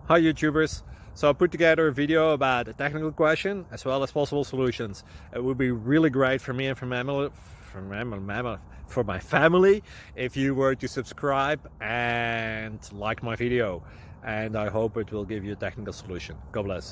Hi YouTubers. So I put together a video about a technical question as well as possible solutions. It would be really great for me and for my family if you were to subscribe and like my video, and I hope it will give you a technical solution. God bless.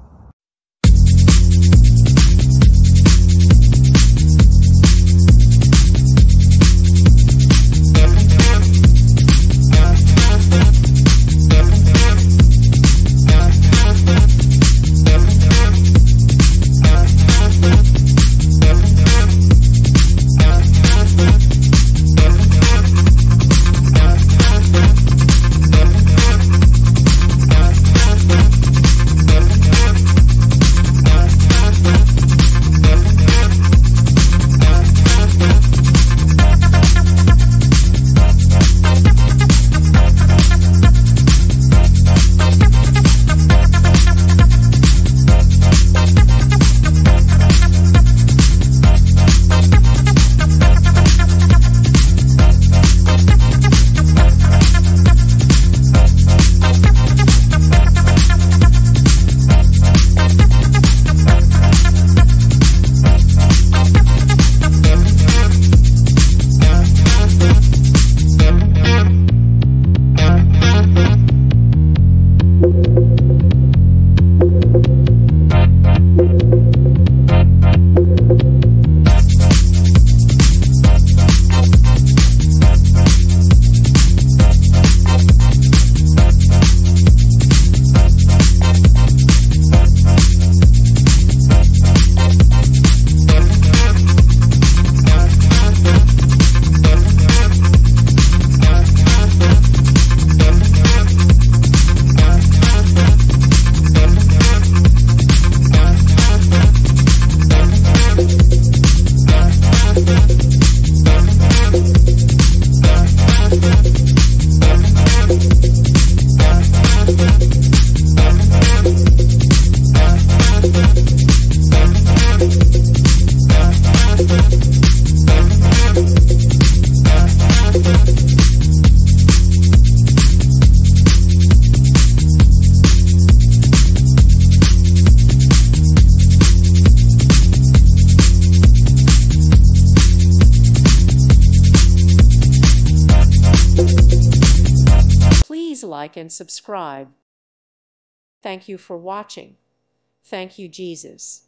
Please like and subscribe. Thank you for watching. Thank you, Jesus.